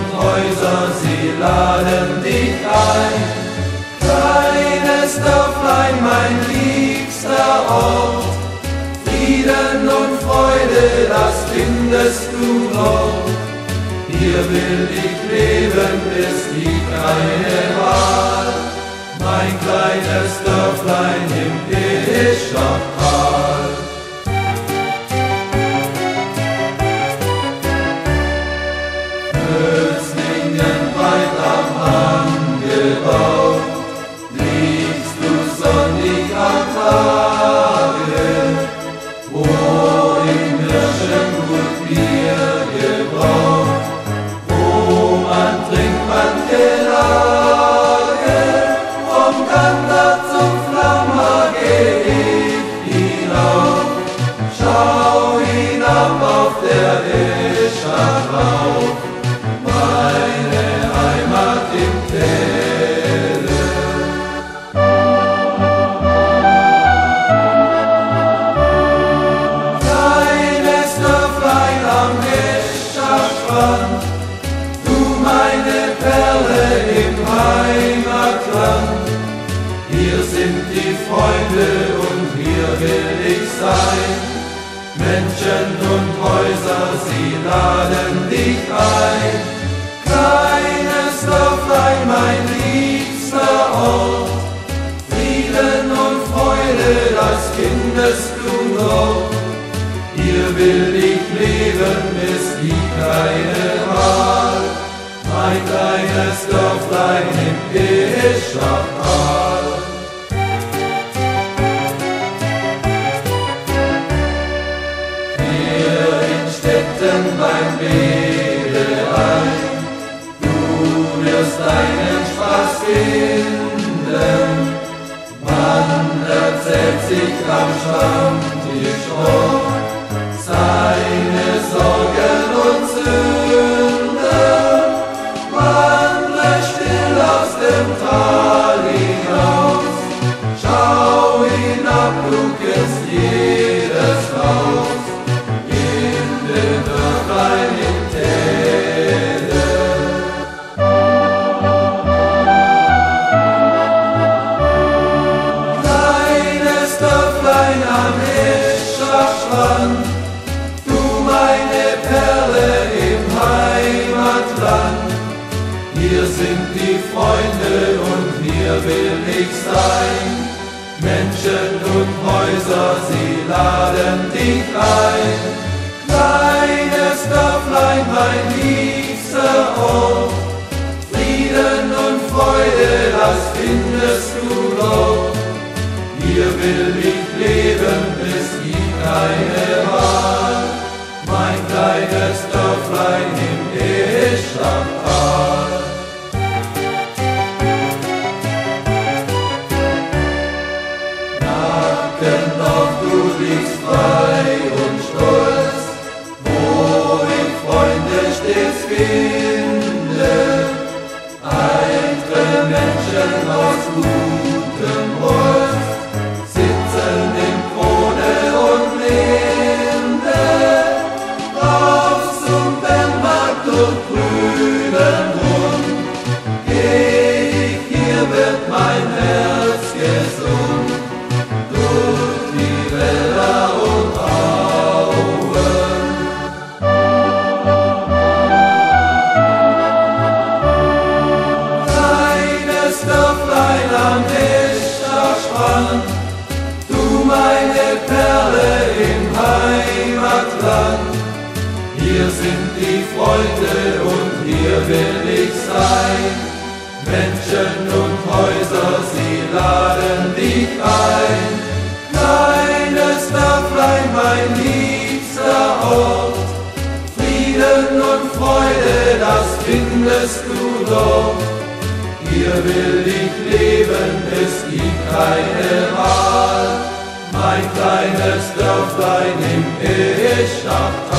und Häuser, sie laden dich ein. Kleines Dörflein, mein liebster Ort, Frieden und Freude, das findest du dort. Hier will ich leben, es gibt keine Wahl, mein kleines Dörflein im Bischoftal. Hölzlingen weit am Hang gebaut, liegst du sonnig am Tage, wo im Hirschengut Bier gebraut, wo man Trinkband gelage, vom Kanter zum Flammer geh ich hinauf, schau hinab auf der Ischach rauf, meine Heimat im Täle. Kleines Dörflein am Ischachstrand, du meine Perle im Heimatland. Hier sind die Freunde und hier will ich sein. Menschen und Häuser, sie laden dich ein. Kleines Dörflein, mein liebster Ort, Frieden und Freude, das findest du dort. Hier will ich leben, es gibt keine Wahl, mein kleines Dörflein im Bischoftal. Hier in Städten beim Bedein, du wirst deinen Spaß finden. Man erzählt sich am Stammtisch rum seine Sorgen und Sünden. Wandre still aus dem Tal hinaus, schau hinab, du kennst jedes Haus in den Dörflein im Täle. Kleines Dörflein am Ischachstrand, du meine Perle im Heimatland. Hier sind die Freunde und hier will ich sein. Menschen und Häuser, sie laden dich ein. Kleines Dörflein, mein liebster Ort, Frieden und Freude, das findest du dort. Hier will ich leben, es gibt keine Wahl, mein kleines Dörflein im Ischachtal. Nackendorf, du liegst frei und stolz, wo ich Freunde stets finde. Eintre Menschen aus gutem Holz sitzen in Krone und Linde, raus zum Bernmarkt und grünen Grund. Geh ich, hier wird mein Herz gesund, durch die Wälder und Auen. Kleines Dörflein am Ischachstrand, du meine Perle im Heimatland. Hier sind die Freunde und hier will ich sein. Menschen und Häuser, sie laden dich ein. Kleines Dörflein, mein liebster Ort, Frieden und Freude, das findest du dort. Hier will ich leben, es gibt keine Wahl, mein kleines Dörflein im Ischachtal.